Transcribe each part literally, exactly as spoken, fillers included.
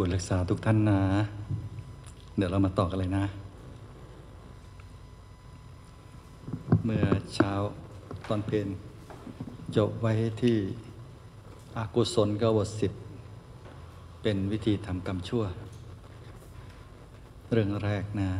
วรรักษาทุกท่านนะเดี๋ยวเรามาต่อกันเลยนะเมื่อเช้าตอนเพลจบไว้ที่อากุศลกบทสิบเป็นวิธีทำกรรมชั่วเรื่องแรกนะ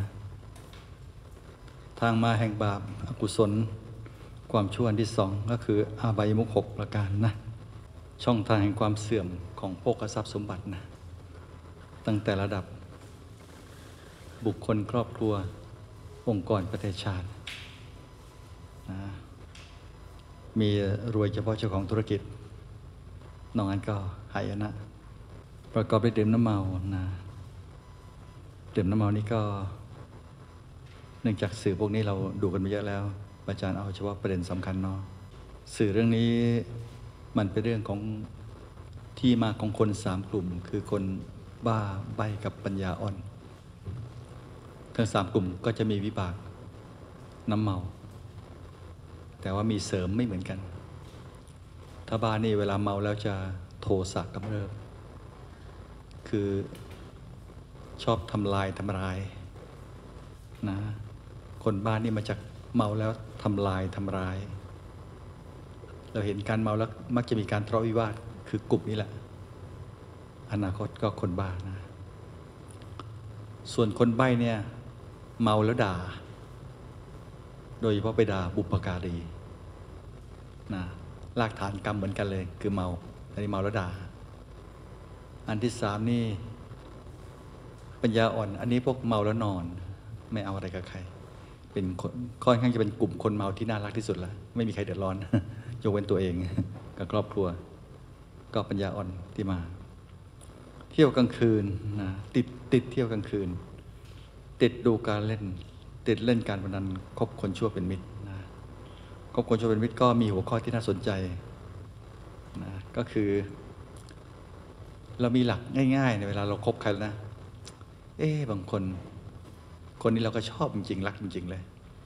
ทางมาแห่งบาปอกุศลความชั่วที่สองก็คืออาบัยมุขหกประการนะช่องทางแห่งความเสื่อมของโภคทรัพย์สมบัตินะตั้งแต่ระดับบุคคลครอบครัวองค์กรประเทศชาตินะมีรวยเฉพาะเจ้าของธุรกิจนอกนั้นก็หายนะประกอบด้วยดื่มน้ำเมานะดื่มน้ำเมานี่ก็เนื่องจากสื่อพวกนี้เราดูกันมาเยอะแล้วอาจารย์เอาเฉพาะประเด็นสำคัญเนาะสื่อเรื่องนี้มันเป็นเรื่องของที่มาของคนสามกลุ่มคือคนบ้าใบ้กับปัญญาอ่อนทั้งสามกลุ่มก็จะมีวิบากน้ำเมาแต่ว่ามีเสริมไม่เหมือนกันถ้าบ้านี่เวลาเมาแล้วจะโทสะกำเริบคือชอบทำลายทำลายนะคนบ้านนี่มาจากเมาแล้วทำลายทำลายเราเห็นการเมาแล้วมักจะมีการทะเลาะวิวาทคือกลุ่มนี้แหละอนาคตก็คนบ้านะส่วนคนใบ้เนี่ยเมาแล้วด่าโดยเฉพาะไปด่าบุปการีนะรากฐานกรรมเหมือนกันเลยคือเมาอันนี้เมาแล้วด่าอันที่สามนี่ปัญญาอ่อนอันนี้พวกเมาแล้วนอนไม่เอาอะไรกับใครเป็นคนค่อนข้างจะเป็นกลุ่มคนเมาที่น่ารักที่สุดแล้วไม่มีใครเดือดร้อนยกเว้นตัวเองกับครอบครัวก็ปัญญาอ่อนที่มาเที่ยวกลางคืนนะติดติดเที่ยวกลางคืนติดดูการเล่นติดเล่นการพนันคบคนชั่วเป็นมิตรนะคบคนชั่วเป็นมิตรก็มีหัวข้อที่น่าสนใจนะก็คือเรามีหลักง่ายๆในเวลาเราคบใครแล้วนะเอ๊ะบางคนคนนี้เราก็ชอบจริงๆรักจริงๆเลย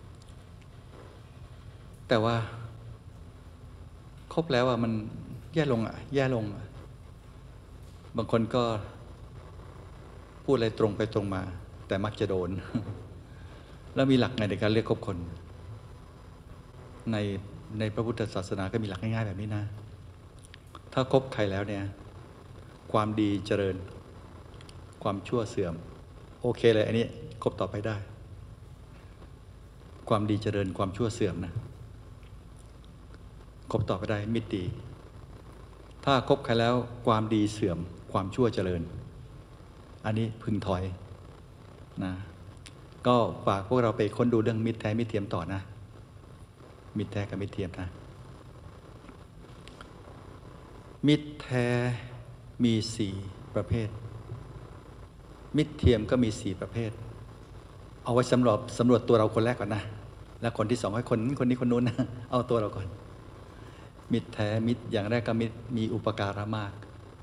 แต่ว่าคบแล้วอ่ะมันแย่ลงอ่ะแย่ลงอ่ะบางคนก็พูดอะไรตรงไปตรงมาแต่มักจะโดน แล้วมีหลักไงในการเลือกคบคนในในพระพุทธศาสนาก็มีหลักง่ายๆแบบนี้นะถ้าคบใครแล้วเนี่ยความดีเจริญความชั่วเสื่อมโอเคเลยอันนี้คบต่อไปได้ความดีเจริญความชั่วเสื่อมนะคบต่อไปได้มิตรดีถ้าคบใครแล้วความดีเสื่อมความชั่วเจริญอันนี้พึงถอยนะก็ฝากพวกเราไปค้นดูเรื่องมิตรแท้มิตรเทียมต่อนะมิตรแท้กับมิตรเทียมนะมิตรแท้มีสี่ประเภทมิตรเทียมก็มีสี่ประเภทเอาไว้สำรวจสำรวจตัวเราคนแรกก่อนนะแล้วคนที่สองให้คนคนนี้คนนู้นนะเอาตัวเราก่อนมิตรแท้มิตรอย่างแรกก็มิตรมีอุปการะมาก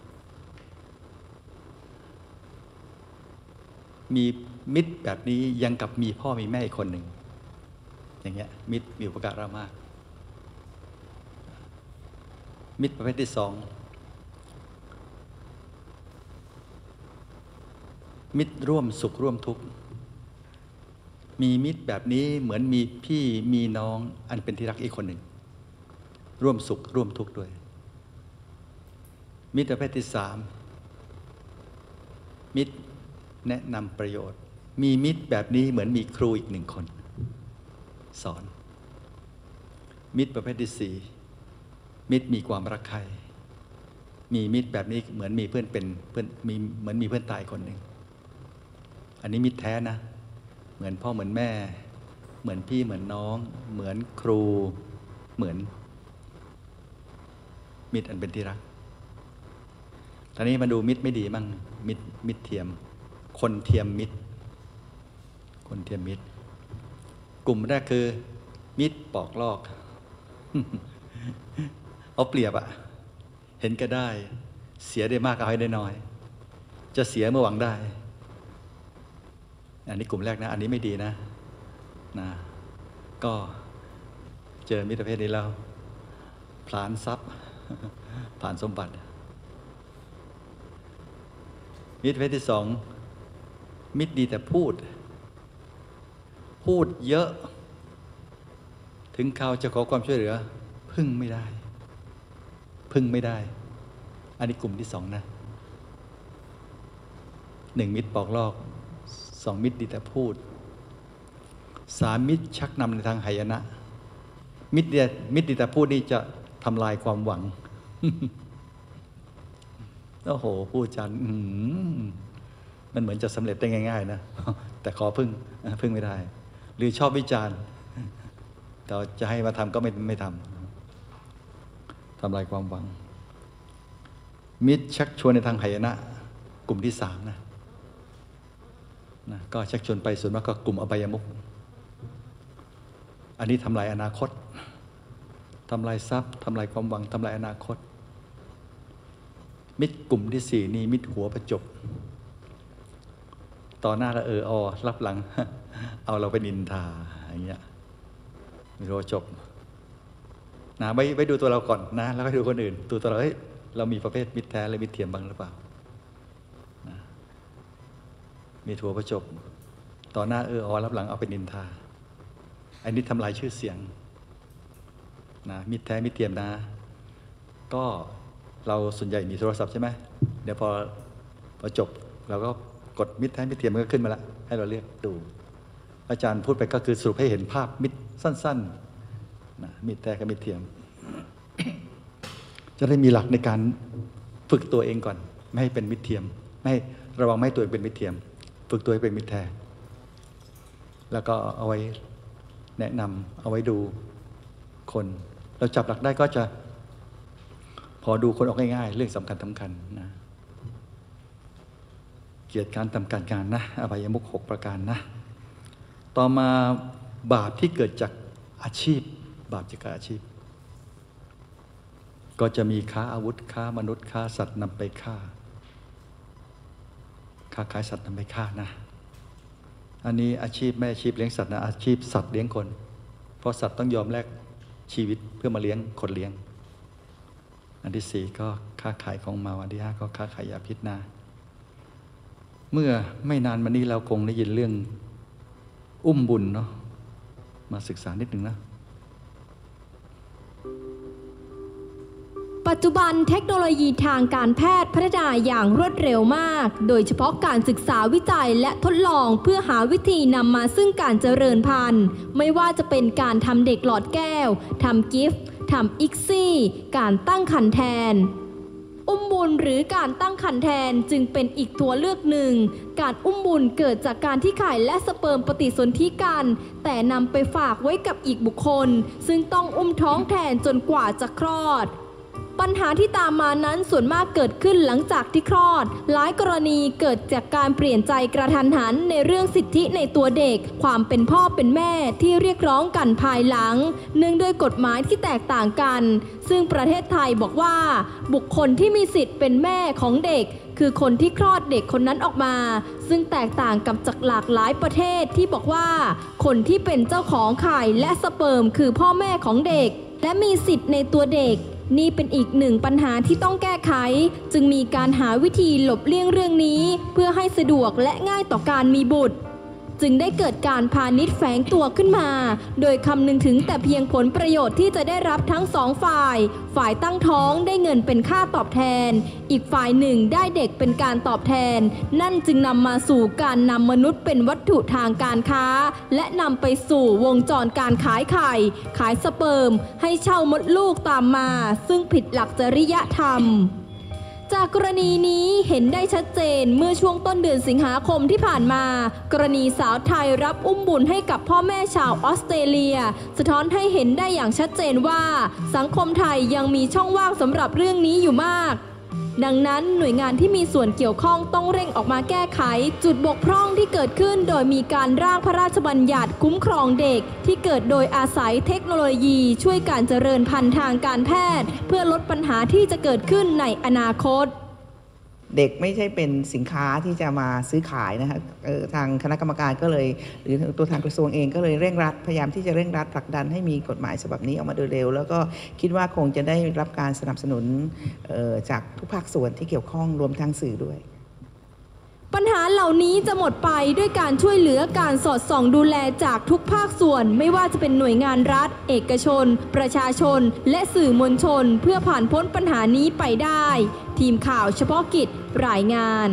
มีมิตรแบบนี้ยังกับมีพ่อมีแม่อีกคนหนึ่งอย่างเงี้ยมิตรมีอุปการะมากมิตรประเภทที่สองมิตรร่วมสุขร่วมทุกข์มีมิตรแบบนี้เหมือนมีพี่มีน้องอันเป็นที่รักอีกคนหนึ่งร่วมสุขร่วมทุกข์ด้วยมิตรประเภทที่สามมิตรแนะนำประโยชน์มีมิตรแบบนี้เหมือนมีครูอีกหนึ่งคนสอนมิตรประเภทที่สี่มิตรมีความรักใคร่มีมิตรแบบนี้เหมือนมีเพื่อนเป็นเพื่อนมีเหมือนมีเพื่อนตายคนหนึ่งอันนี้มิตรแท้นะเหมือนพ่อเหมือนแม่เหมือนพี่เหมือนน้องเหมือนครูเหมือนมิตรอันเป็นที่รักตอนนี้มาดูมิตรไม่ดีมั่งมิตรมิตรเทียมคนเทียมมิตรคนเทียมมิตรกลุ่มแรกคือมิตรปอกลอก เอาเปรียบอะเห็นก็ได้เสียได้มากเอาให้ได้น้อยจะเสียเมื่อหวังได้อันนี้กลุ่มแรกนะอันนี้ไม่ดีนะนะก็เจอมิตรประเภทนี้แล้วผลาญทรัพย์ผลาญสมบัติมิตรประเภทที่สองมิตรดีแต่พูดพูดเยอะถึงเขาจะขอความช่วยเหลือพึ่งไม่ได้พึ่งไม่ได้อันนี้กลุ่มที่สองนะหนึ่งมิตรปอกลอกสองมิตรดีแต่พูดสามมิตรชักนำในทางหายนะมิตรดีมิตรดีแต่พูดนี่จะทำลายความหวัง โอ้โหพูดจันมันเหมือนจะสำเร็จได้ง่ายๆนะแต่ขอพึ่งพึ่งไม่ได้หรือชอบวิจารณ์แต่จะให้มาทำก็ไม่ไม่ทำทำลายความหวังมิตรชักชวนในทางหายนะกลุ่มที่สามนะนะก็ชักชวนไปส่วนมากก็กลุ่มอบายมุขอันนี้ทำลายอนาคตทำลายทรัพย์ทำลายความหวังทำลายอนาคตมิตรกลุ่มที่สี่นี่มิตรหัวประจบต่อหน้าละเอออรับหลัง เอาเราไปนินทาอย่างเงี้ยมิตรหัวประจบนะไว้ไว้ดูตัวเราก่อนนะแล้วก็ดูคนอื่นตัวตัวเราเฮ้ยเรามีประเภทมิตรแท้และมิตรเทียมบ้างหรือเปล่านะมิตรหัวประจบต่อหน้าเอออรับหลังเอาไปนินทาอันนี้ทำลายชื่อเสียงนะมิตรแท้มิตรเทียมนะก็เราส่วนใหญ่มีโทรศัพท์ใช่ไหมเดี๋ยวพอพอจบเราก็กดมิตรแท้มิตรเทียมมันก็ขึ้นมาละให้เราเลือกดูอาจารย์พูดไปก็คือสรุปให้เห็นภาพมิตรสั้นๆนะมิตรแท้กับมิตรเทียม จะได้มีหลักในการฝึกตัวเองก่อนไม่ให้เป็นมิตรเทียมไม่ระวังไม่ให้ตัวเองเป็นมิตรเทียมฝึกตัวให้เป็นมิตรแท้แล้วก็เอาไว้แนะนำเอาไว้ดูคนเราจับหลักได้ก็จะพอดูคนออกง่ายๆเรื่องสำคัญสำคัญนะเกียรติการทำการงานนะอบายมุขหกประการนะต่อมาบาปที่เกิดจากอาชีพบาปจากการอาชีพก็จะมีค้าอาวุธค้ามนุษย์ค้าสัตว์นำไปฆ่าค้าขายสัตว์นำไปฆ่านะอันนี้อาชีพไม่อาชีพเลี้ยงสัตว์นะอาชีพสัตว์เลี้ยงคนเพราะสัตว์ต้องยอมแลกชีวิตเพื่อมาเลี้ยงคนเลี้ยงอันที่สี่ก็ค้าขายของเมาอันที่ห้าก็ค้าขายยาพิษนะเมื่อไม่นานมานี้เราคงได้ยินเรื่องอุ้มบุญเนาะมาศึกษานิดหนึ่งนะปัจจุบันเทคโนโลยีทางการแพทย์พัฒนาอย่างรวดเร็วมากโดยเฉพาะการศึกษาวิจัยและทดลองเพื่อหาวิธีนำมาซึ่งการเจริญพันธุ์ไม่ว่าจะเป็นการทำเด็กหลอดแก้วทำกิฟต์ทำอิกซี่การตั้งครรภ์แทนอุ้มบุญหรือการตั้งครรภ์แทนจึงเป็นอีกตัวเลือกหนึ่งการอุ้มบุญเกิดจากการที่ไข่และสเปิร์มปฏิสนธิกันแต่นำไปฝากไว้กับอีกบุคคลซึ่งต้องอุ้มท้องแทนจนกว่าจะคลอดปัญหาที่ตามมานั้นส่วนมากเกิดขึ้นหลังจากที่คลอดหลายกรณีเกิดจากการเปลี่ยนใจกระทันหันในเรื่องสิทธิในตัวเด็กความเป็นพ่อเป็นแม่ที่เรียกร้องกันภายหลังเนื่องด้วยกฎหมายที่แตกต่างกันซึ่งประเทศไทยบอกว่าบุคคลที่มีสิทธิ์เป็นแม่ของเด็กคือคนที่คลอดเด็กคนนั้นออกมาซึ่งแตกต่างกับจากหลากหลายประเทศที่บอกว่าคนที่เป็นเจ้าของไข่และสเปิร์มคือพ่อแม่ของเด็กและมีสิทธิ์ในตัวเด็กนี่เป็นอีกหนึ่งปัญหาที่ต้องแก้ไขจึงมีการหาวิธีหลบเลี่ยงเรื่องนี้เพื่อให้สะดวกและง่ายต่อการมีบุตรจึงได้เกิดการพาณิชย์แฝงตัวขึ้นมาโดยคำนึงถึงแต่เพียงผลประโยชน์ที่จะได้รับทั้งสองฝ่ายฝ่ายตั้งท้องได้เงินเป็นค่าตอบแทนอีกฝ่ายหนึ่งได้เด็กเป็นการตอบแทนนั่นจึงนำมาสู่การนำมนุษย์เป็นวัตถุทางการค้าและนำไปสู่วงจรการขายไข่ขายสเปิร์มให้เช่ามดลูกตามมาซึ่งผิดหลักจริยธรรมจากกรณีนี้เห็นได้ชัดเจนเมื่อช่วงต้นเดือนสิงหาคมที่ผ่านมากรณีสาวไทยรับอุ้มบุญให้กับพ่อแม่ชาวออสเตรเลียสะท้อนให้เห็นได้อย่างชัดเจนว่าสังคมไทยยังมีช่องว่างสำหรับเรื่องนี้อยู่มากดังนั้นหน่วยงานที่มีส่วนเกี่ยวข้องต้องเร่งออกมาแก้ไขจุดบกพร่องที่เกิดขึ้นโดยมีการร่างพระราชบัญญัติคุ้มครองเด็กที่เกิดโดยอาศัยเทคโนโลยีช่วยการเจริญพันธุ์ทางการแพทย์เพื่อลดปัญหาที่จะเกิดขึ้นในอนาคตเด็กไม่ใช่เป็นสินค้าที่จะมาซื้อขายนะคะทางคณะกรรมการก็เลยหรือตัวทางกระทรวงเองก็เลยเร่งรัดพยายามที่จะเร่งรัดผลักดันให้มีกฎหมายฉบับนี้ออกมาโดยเร็วแล้วก็คิดว่าคงจะได้รับการสนับสนุนจากทุกภาคส่วนที่เกี่ยวข้องรวมทั้งสื่อด้วยปัญหาเหล่านี้จะหมดไปด้วยการช่วยเหลือการสอดส่องดูแลจากทุกภาคส่วนไม่ว่าจะเป็นหน่วยงานรัฐเอกชนประชาชนและสื่อมวลชนเพื่อผ่านพ้นปัญหานี้ไปได้ทีมข่าวเฉพาะกิจรายงาน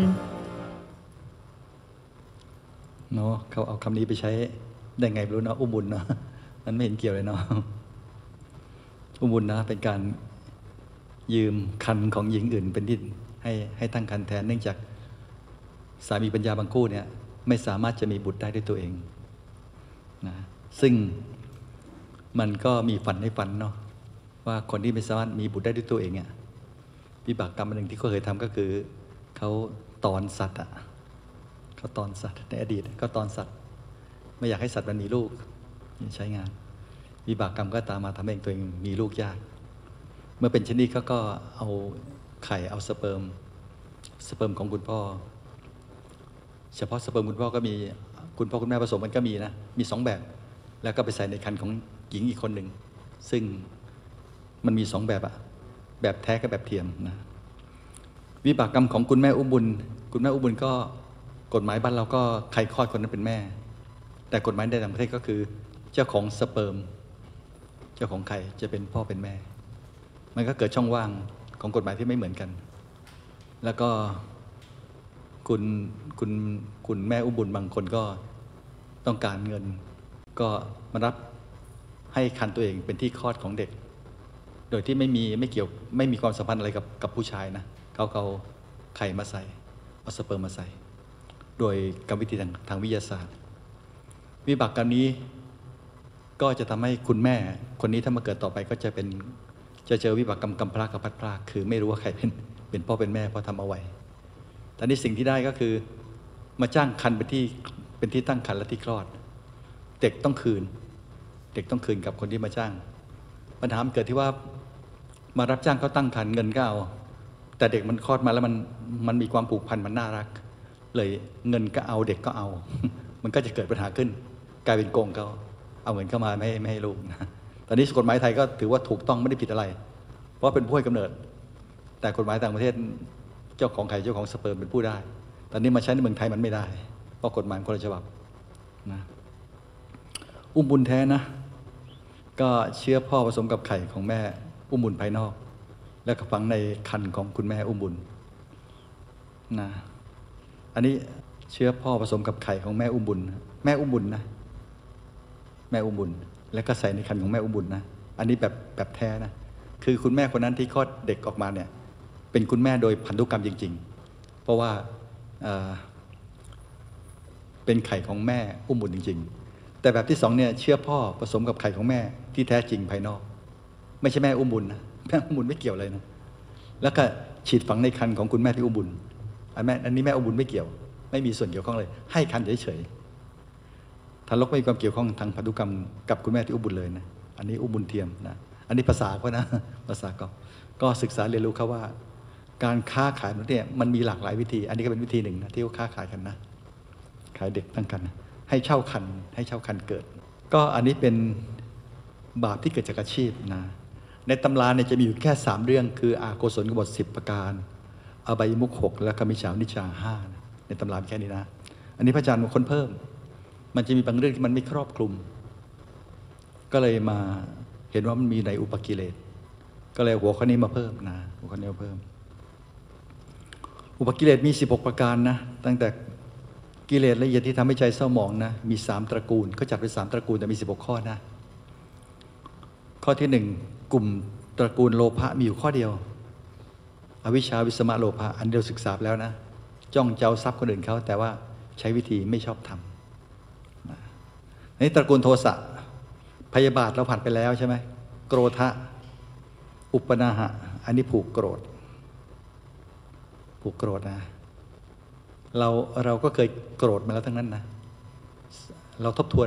เนาะเขาเอาคำนี้ไปใช้ได้ไงไม่รู้เนาะอุ้มบุญเนาะมันไม่เห็นเกี่ยวเลยเนาะอุ้มบุญนะเป็นการยืมคันของหญิงอื่นเป็นที่ให้ให้ตั้งคันแทนเนื่องจากสามีปัญญาบางคู่เนี่ยไม่สามารถจะมีบุตรได้ด้วยตัวเองนะซึ่งมันก็มีฝันให้ฝันเนาะว่าคนที่ไม่สามารถมีบุตรได้ด้วยตัวเองเนี่ยวิบากกรรมอันหนึ่งที่เขาเคยทำก็คือเขาตอนสัตว์อ่ะเขาตอนสัตว์ในอดีตก็ตอนสัตว์ไม่อยากให้สัตว์มันมีลูกใช้งานวิบากกรรมก็ตามมาทำให้ตัวเองมีลูกยากเมื่อเป็นเช่นนี้เขาก็เอาไข่เอาสเปิร์มสเปิร์มของคุณพ่อเฉพาะสเปิร์มคุณพ่อก็มีคุณพ่อคุณแม่ผสมกันก็มีนะมีสองแบบแล้วก็ไปใส่ในครรภ์ของหญิงอีกคนหนึ่งซึ่งมันมีสองแบบอะแบบแท้กับแบบเทียมนะวิบากกรรมของคุณแม่อุ้มบุญคุณแม่อุ้มบุญก็กฎหมายบ้านเราก็ใครคลอดคนนั้นเป็นแม่แต่กฎหมายในต่างประเทศก็คือเจ้าของสเปิร์มเจ้าของไข่จะเป็นพ่อเป็นแม่มันก็เกิดช่องว่างของกฎหมายที่ไม่เหมือนกันแล้วก็คุณคุณคุณแม่อุ้มบุญบางคนก็ต้องการเงินก็มารับให้คันตัวเองเป็นที่คลอดของเด็กโดยที่ไม่มีไม่เกี่ยวไม่มีความสัมพันธ์อะไรกับกับผู้ชายนะเขาเอาไข่มาใส่เอาสเปิร์มมาใส่โดยกรรมวิธีทางทางวิทยาศาสตร์วิบากกรรมนี้ก็จะทำให้คุณแม่คนนี้ถ้ามาเกิดต่อไปก็จะเป็นจะเจอวิบากกรรมกำพร้ากับพัดพรากคือไม่รู้ว่าใครเป็นเป็นพ่อเป็นแม่เพราะทำเอาไว้แต่นี้สิ่งที่ได้ก็คือมาจ้างคันเป็นที่เป็นที่ตั้งคันและที่คลอดเด็กต้องคืนเด็กต้องคืนกับคนที่มาจ้างปัญหาเกิดที่ว่ามารับจ้างเขาตั้งคันเงินก็เอาแต่เด็กมันคลอดมาแล้วมันมันมีความผูกพันมันน่ารักเลยเงินก็เอาเด็กก็เอา มันก็จะเกิดปัญหาขึ้นกลายเป็นโกงเขาเอาเงินเข้ามาไม่ให้ไม่ให้ลูกนะตอนนี้กฎหมายไทยก็ถือว่าถูกต้องไม่ได้ผิดอะไรเพราะเป็นผู้ให้กำเนิดแต่กฎหมายต่างประเทศเจ้าของไข่เจ้าของสเปิร์มเป็นผู้ได้ตอนนี้มาใช้ในเมืองไทยมันไม่ได้เพราะกฎหมายคนละฉบับนะอุ้มบุญแท้นะก็เชื้อพ่อผสมกับไข่ของแม่อุ้มบุญภายนอกแล้วก็ฝังในครรภ์ของคุณแม่อุ้มบุญนะอันนี้เชื้อพ่อผสมกับไข่ของแม่อุ้มบุญแม่อุ้มบุญนะแม่อุ้มบุญแล้วก็ใส่ในครรภ์ของแม่อุ้มบุญนะอันนี้แบบแบบแท้นะคือคุณแม่คนนั้นที่คลอดเด็กออกมาเนี่ยเป็นคุณแม่โดยพันธุกรรมจริงๆเพราะว่าเอ่อเป็นไข่ของแม่อุ้มบุญจริงๆแต่แบบที่สองเนี่ยเชื้อพ่อผสมกับไข่ของแม่ที่แท้จริงภายนอกไม่ใช่แม่อุ้มบุญนะแม่อุ้มบุญไม่เกี่ยวเลยนะแล้วก็ฉีดฝังในครรภ์ของคุณแม่ที่อุ้มบุญอันแม่อันนี้แม่อุ้มบุญไม่เกี่ยวไม่มีส่วนเกี่ยวข้องเลยให้ครรภ์เฉยๆทารกไม่มีความเกี่ยวข้องทางพันธุกรรมกับคุณแม่ที่อุ้มบุญเลยนะอันนี้อุ้มบุญเทียมนะอันนี้ภาษาก็นะภาษาก็ก็ศึกษาเรียนรู้เขาว่าการค้าขายเนี่ยมันมีหลากหลายวิธีอันนี้ก็เป็นวิธีหนึ่งนะที่เขาค้าขายกันนะขายเด็กตั้งครรภ์ให้เช่าคันให้เช่าคันเกิดก็อันนี้เป็นบาปที่เกิดจากอาชีพนะในตำราเนี่ยจะมีอยู่แค่สามเรื่องคืออาโกศลกบฏสิบประการอบายมุขหกและกมิจฉานิจฉาห้าในตำราแค่นี้นะอันนี้พระอาจารย์มาค้นเพิ่มมันจะมีบางเรื่องที่มันไม่ครอบคลุมก็เลยมาเห็นว่ามันมีในอุปกิเลสก็เลยหัวข้อนี้มาเพิ่มนะหัวข้อนี้มาเพิ่มอุปกิเลสมีสิบหกประการนะตั้งแต่กิเลสละเอียดที่ทำให้ใจเศร้าหมองนะมีสามตระกูลก็จัดเป็นสามตระกูลแต่มีสิบหกข้อนะข้อที่หนึ่งกลุ่มตระกูลโลภะมีอยู่ข้อเดียวอวิชชาวิสมะโลภะอันเดียวศึกษาแล้วนะจ้องเจ้าทรัพย์คนอื่นเขาแต่ว่าใช้วิธีไม่ชอบทำในตระกูลโทสะพยาบาทเราผ่านไปแล้วใช่ไหมโกรธะอุปนาหะอันนี้ผูกโกรธผูกโกรธนะเราเราก็เคยโกรธมาแล้วทั้งนั้นนะเราทบทวน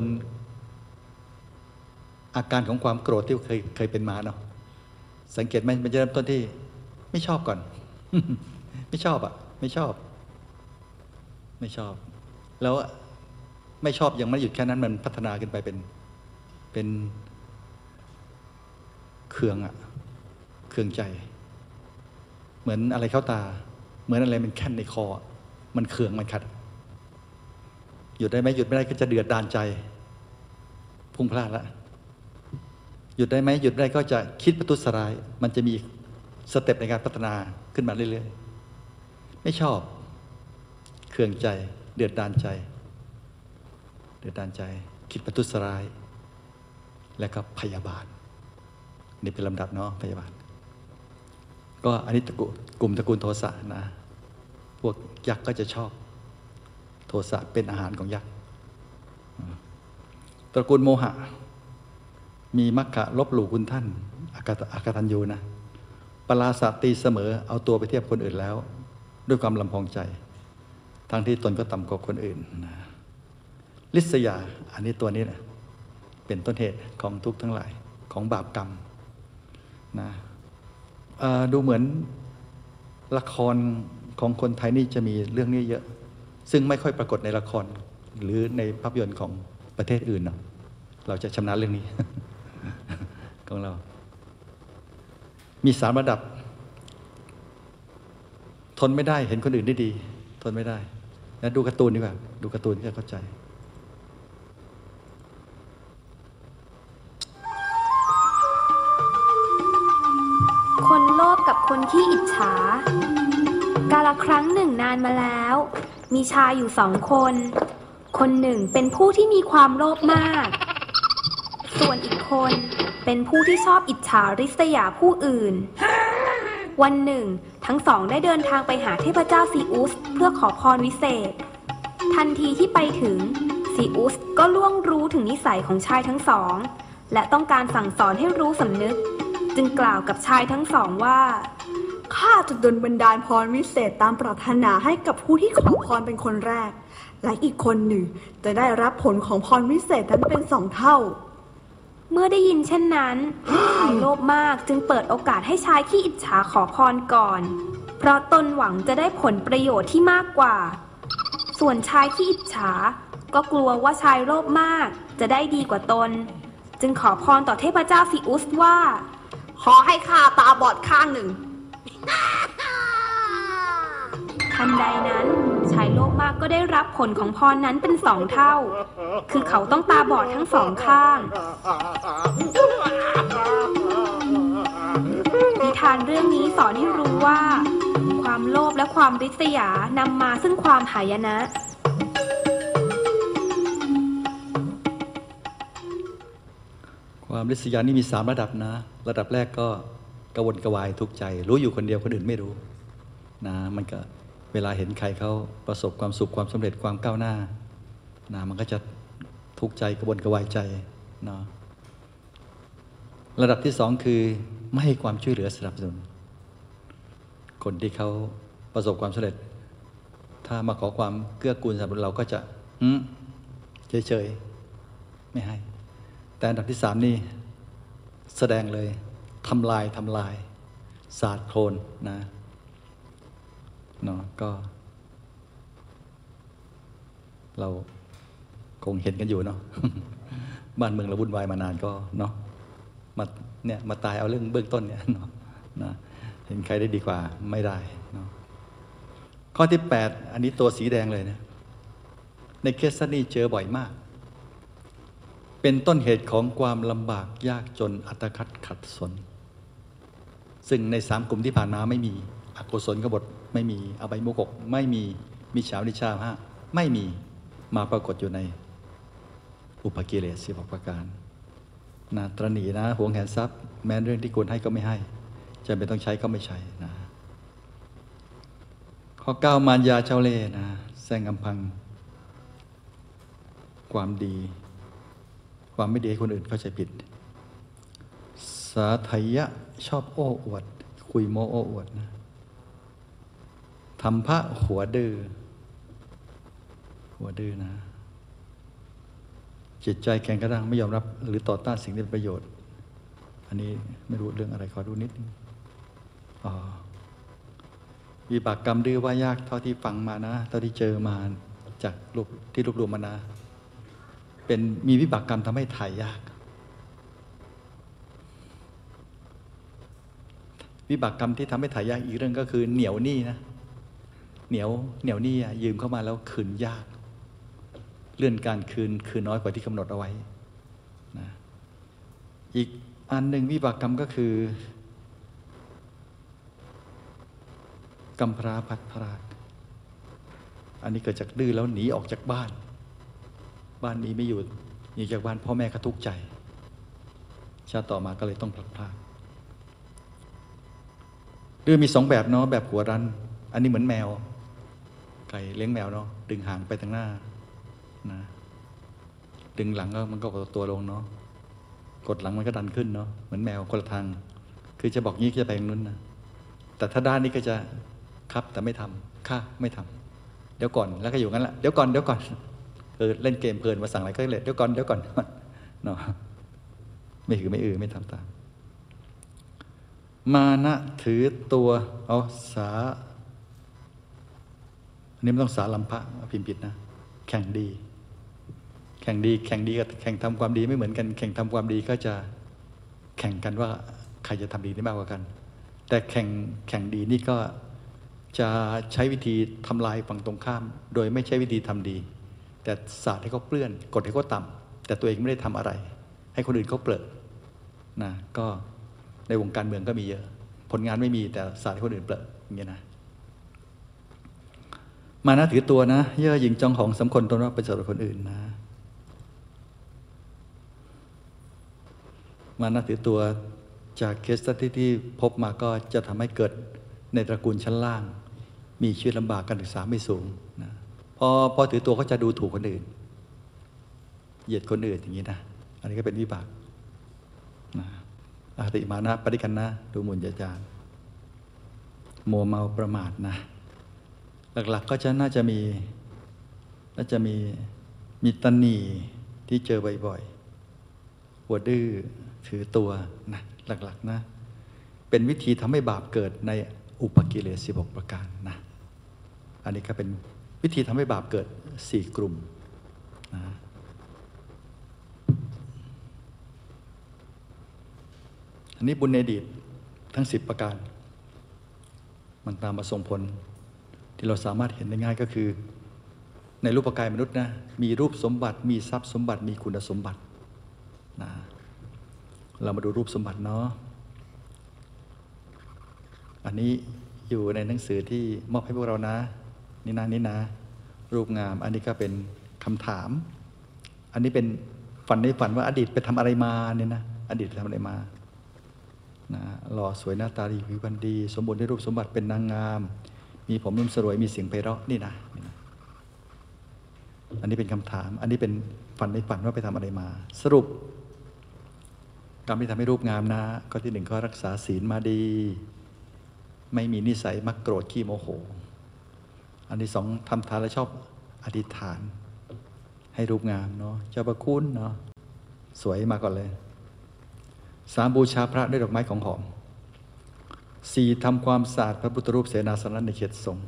อาการของความโกรธที่เคยเคยเป็นมาเนาะสังเกตไหมมันจะเริ่มต้นที่ไม่ชอบก่อน ไม่ชอบอ่ะไม่ชอบไม่ชอบแล้วไม่ชอบยังไม่หยุดแค่นั้นมันพัฒนาขึ้นไปเป็นเป็นเคืองอ่ะเคืองใจเหมือนอะไรเข้าตาเหมือนอะไรมันแค่นในคอมันเคืองมันขัดหยุดได้ไหมหยุดไม่ได้ก็จะเดือดดาลใจพุ่งพลาดละหยุดได้ไหมหยุดไม่ได้ก็จะคิดประทุษร้ายมันจะมีสเต็ปในการพัฒนาขึ้นมาเรื่อยๆไม่ชอบเคืองใจเดือดดาลใจเดือดดาลใจคิดประทุษร้ายแล้วก็พยาบาทนี่เป็นลำดับเนาะพยาบาทก็อันนี้ตระกูลกลุ่มตระกูลโทสะนะพวกยักษ์ก็จะชอบโทสะเป็นอาหารของยักษ์ตระกูลโมหะมีมัคคะลบหลู่คุณท่านอากตอากตัญญูนะปราศตีเสมอเอาตัวไปเทียบคนอื่นแล้วด้วยความลำพองใจทั้งที่ตนก็ต่ำกว่าคนอื่นนะลิษยาอันนี้ตัวนี้นะเป็นต้นเหตุของทุกข์ทั้งหลายของบาปกรรมนะดูเหมือนละครของคนไทยนี่จะมีเรื่องนี้เยอะซึ่งไม่ค่อยปรากฏในละครหรือในภาพยนตร์ของประเทศอื่นเนาะเราจะชำนาญเรื่องนี้ ของเรามีสามระดับทนไม่ได้เห็นคนอื่นได้ดีทนไม่ได้แล้วดูการ์ตูนดีกว่าดูการ์ตูนจะเข้าใจคนโลภกับคนขี้อิจฉากาลครั้งหนึ่งนานมาแล้วมีชายอยู่สองคนคนหนึ่งเป็นผู้ที่มีความโลภมากส่วนอีกคนเป็นผู้ที่ชอบอิจฉาริษยาผู้อื่นวันหนึ่งทั้งสองได้เดินทางไปหาเทพเจ้าซีอุสเพื่อขอพรวิเศษทันทีที่ไปถึงซีอุสก็ล่วงรู้ถึงนิสัยของชายทั้งสองและต้องการสั่งสอนให้รู้สำนึกจึงกล่าวกับชายทั้งสองว่าข้าจะดลบันดาลพรวิเศษตามปรารถนาให้กับผู้ที่ขอพรเป็นคนแรกและอีกคนหนึ่งจะได้รับผลของพรวิเศษนั้นเป็นสองเท่าเมื่อได้ยินเช่นนั้นชายโลภมากจึงเปิดโอกาสให้ชายขี้อิจฉาขอพรก่อนเพราะตนหวังจะได้ผลประโยชน์ที่มากกว่าส่วนชายขี้อิจฉาก็กลัวว่าชายโลภมากจะได้ดีกว่าตนจึงขอพรต่อเทพเจ้าซีอุสว่าขอให้ข้าตาบอดข้างหนึ่งทันใดนั้นชายโลภมากก็ได้รับผลของพรนั้นเป็นสองเท่าคือเขาต้องตาบอดทั้งสองข้างนิทานเรื่องนี้สอนให้รู้ว่าความโลภและความริษยานำมาซึ่งความหายนะความริษยานี่มีสามระดับนะระดับแรกก็กระวนกระวายทุกข์ใจรู้อยู่คนเดียวคนอื่นไม่รู้นะมันก็เวลาเห็นใครเขาประสบความสุขความสำเร็จความก้าวหน้านะมันก็จะทุกข์ใจกระวนกระวายใจนะระดับที่สองคือไม่ให้ความช่วยเหลือสนับสนุนคนที่เขาประสบความสำเร็จถ้ามาขอความเกื้อกูลสนับสนุนเราก็จะหืมเฉยๆไม่ให้แต่อันดับที่สามนี่แสดงเลยทำลายทำลายสาดโคลนนะเนาะก็เราคงเห็นกันอยู่เนาะ บ้านเมืองเราวุ่นวายมานานก็เนาะมาเนี่ยมาตายเอาเรื่องเบื้องต้นเนี่ยเนาะนะเห็นใครได้ดีกว่าไม่ได้เนาะข้อที่แปดอันนี้ตัวสีแดงเลยนะในเคสนี้เจอบ่อยมากเป็นต้นเหตุของความลำบากยากจนอัตคัดขัดสนซึ่งในสามกลุ่มที่ผ่านมาไม่มีอกุศลกบฏไม่มีอบายมุขหกไม่มีมิจฉาวิชชาห้าไม่มีมาปรากฏอยู่ในอุปกิเลสสิบหกประการนะตระหนี่นะหวงแหนทรัพย์แม้เรื่องที่ควรให้ก็ไม่ให้จำเป็นต้องใช้ก็ไม่ใช้นะข้อเก้ามารยาเจ้าเล่ห์นะแซงอำพังความดีความไม่ดีให้คนอื่นเข้าใจผิดสาไถยะชอบโอ้อวดคุยโม้โอ้อวดนะทำพระหัวดื้อหัวดื้อนะจิตใจแข็งกระด้างไม่ยอมรับหรือต่อต้านสิ่งที่เป็นประโยชน์อันนี้ไม่รู้เรื่องอะไรขอดูนิดนึงอ๋อวิบากกรรมดื้อว่ายากเท่าที่ฟังมานะเท่าที่เจอมาจากรูปที่รวบรวมมานะเป็นมีวิบากกรรมทำให้ถ่ายยากวิบากกรรมที่ทำให้ถ่ายยากอีกเรื่องก็คือเหนียวหนี้นะเหนียวเหนียวนี่ยืมเข้ามาแล้วคืนยากเลื่อนการคืนคืนน้อยกว่าที่กำหนดเอาไว้นะอีกอันหนึ่งวิบากกรรมก็คือกำพร้าพัดพรากอันนี้เกิดจากดื้อแล้วหนีออกจากบ้านบ้านมีไม่อยู่หนีจากบ้านพ่อแม่ก็ทุกข์ใจชาติต่อมาก็เลยต้องพลัดพรากดื้อมีสองแบบเนาะแบบหัวรั้นอันนี้เหมือนแมวไก่เลี้ยงแมวเนาะดึงหางไปทางหน้านะดึงหลังก็มันก็กดตัวลงเนาะกดหลังมันก็ดันขึ้นเนาะเหมือนแมวคนละทางคือจะบอกงี้ก็จะไปทางนู้นนะแต่ถ้าด้านนี้ก็จะครับแต่ไม่ทำค่ะไม่ทำเดี๋ยวก่อนแล้วก็อยู่งั้นแหละเดี๋ยวก่อนเดี๋ยวก่อนเออเล่นเกมเพลินมาสั่งอะไรก็เลยเดี๋ยวก่อนเดี๋ยวก่อนเนาะไม่ถือไม่อือไม่ทำตามมานะถือตัวเอาสาอันนี้ไม่ต้องสาลัมพะพิมพ์ผิดนะแข่งดีแข่งดีแข่งดีกับแข่งทำความดีไม่เหมือนกันแข่งทำความดีก็จะแข่งกันว่าใครจะทำดีได้มากกว่ากันแต่แข่งแข่งดีนี่ก็จะใช้วิธีทำลายฝั่งตรงข้ามโดยไม่ใช้วิธีทำดีแต่สาดให้เขาเปลื้อนกดให้เขาต่ำแต่ตัวเองไม่ได้ทำอะไรให้คนอื่นเขาเปลือกนะก็ในวงการเมืองก็มีเยอะผลงานไม่มีแต่สาดให้คนอื่นเปลือกอย่างเงี้ยนะมานะถือตัวนะเย่อหยิ่งจองของสำคัญตนว่าประเสริฐกว่าคนอื่นนะมานะถือตัวจากเคสสตี้ที่พบมาก็จะทำให้เกิดในตระกูลชั้นล่างมีชีวิตลำบากการศึกษาไม่สูงนะพอพอถือตัวก็จะดูถูกคนอื่นเหยียดคนอื่นอย่างนี้นะอันนี้ก็เป็นวิบากนะอคติมานะปฏิกันนะดูหมุนยาจารมัวเมาประมาทนะหลักๆก็จะน่าจะมีน่าจะมีมีตัณณีที่เจอบ่อยๆหัวดื้อถือตัวนะหลักๆนะเป็นวิธีทำให้บาปเกิดในอุปกิเลสสิบหกประการนะอันนี้ก็เป็นวิธีทำให้บาปเกิดสี่กลุ่มนะอันนี้บุญในอดีตทั้งสิบประการมันตามมาส่งผลที่เราสามารถเห็นได้ง่ายก็คือในรูปกายมนุษย์นะมีรูปสมบัติมีทรัพย์สมบัติมีคุณสมบัตินะเรามาดูรูปสมบัติเนาะอันนี้อยู่ในหนังสือที่มอบให้พวกเรานะนี่นะนี่นะรูปงามอันนี้ก็เป็นคำถามอันนี้เป็นฝันในฝันว่าอดีตไปทำอะไรมาเนี่ยนะอดีตไปทำอะไรมานะหล่อสวยหน้าตาดีผิวพรรณดีสมบูรณ์ด้วยรูปสมบัติเป็นนางงามมีผมนุ่มสลวยมีเสียงไพเราะนี่นะนี่นะอันนี้เป็นคำถามอันนี้เป็นฝันในฝันว่าไปทำอะไรมาสรุปกรรมที่ทำให้รูปงามนะก็ที่หนึ่งก็รักษาศีลมาดีไม่มีนิสัยมักโกรธขี้โมโหอันที่สองทำทานและชอบอธิษฐานให้รูปงามเนาะเจ้าประคุณเนาะสวยมาก่อนเลยสามบูชาพระด้วยดอกไม้ของหอมสี่ทำความสะอาดพระพุทธรูปเสนาสนะในเขตสงฆ์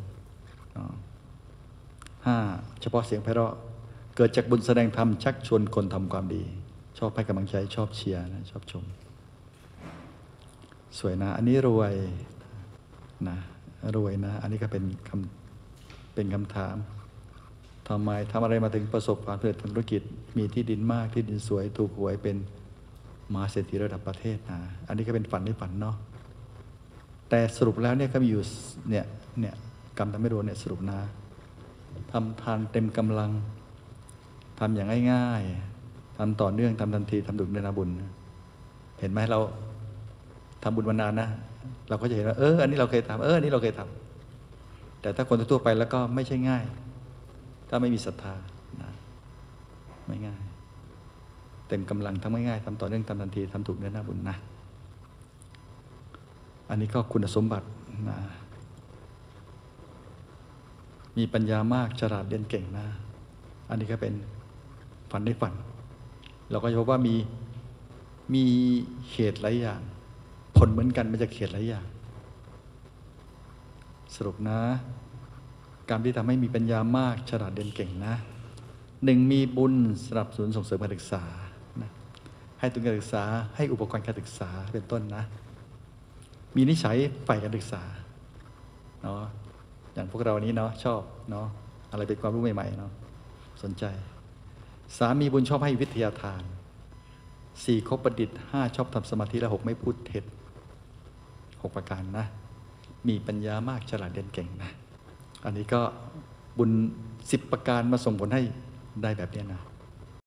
ห้าเฉพาะเสียงไพเราะเกิดจากบุญแสดงธรรมชักชวนคนทำความดีชอบให้กำลังใจชอบเชียร์นะชอบชมสวยนะอันนี้รวยนะรวยนะอันนี้ก็เป็นคำเป็นคำถามทำไมทำอะไรมาถึงประสบความสำเร็จทางธุรกิจมีที่ดินมากที่ดินสวยถูกหวยเป็นมหาเศรษฐีระดับประเทศนะอันนี้ก็เป็นฝันในฝันเนาะแต่สรุปแล้วเนี่ยก็มีอยู่เนี่ยเนี่ยกรรมทำให้รวยเนี่ยสรุปนะทำทานเต็มกำลังทำอย่างง่ายๆทำต่อเนื่องทำทันทีทำดุจเดนาบุญเห็นไหมเราทำบุญมานานนะเราก็จะเห็นว่าเอออันนี้เราเคยทำเอออันนี้เราเคยทำแต่ถ้าคนทั่วไปแล้วก็ไม่ใช่ง่ายถ้าไม่มีศรัทธานะไม่ง่ายเต็มกำลังทำง่ายๆทำต่อเนื่องทำทันทีทำถูกเนื้อหน้าบุญนะอันนี้ก็คุณสมบัตินะมีปัญญามากฉลาดเรียนเก่งนะอันนี้ก็เป็นฝันในฝันเราก็จะพบว่ามีมีเหตุหลายอย่างผลเหมือนกันมันจะเหตุหลายอย่างสรุปนะการที่ทำให้มีปัญญามากฉลาดเรียนเก่งนะหนึ่งมีบุญสนับสนุนส่งเสริมการศึกษานะให้ทุนการศึกษาให้อุปกรณ์การศึกษาเป็นต้นนะมีนิสัยใฝ่การศึกษาเนาะอย่างพวกเรานี้เนาะชอบเนาะอะไรเป็นความรู้ใหม่ๆเนาะสนใจสามมีบุญชอบให้วิทยาทานสี่คบประดิษฐ์ห้าชอบทำสมาธิและหกไม่พูดเท็จหกประการนะมีปัญญามากฉลาดเรียนเก่งนะอันนี้ก็บุญสิบประการมาส่งผลให้ได้แบบนี้นะ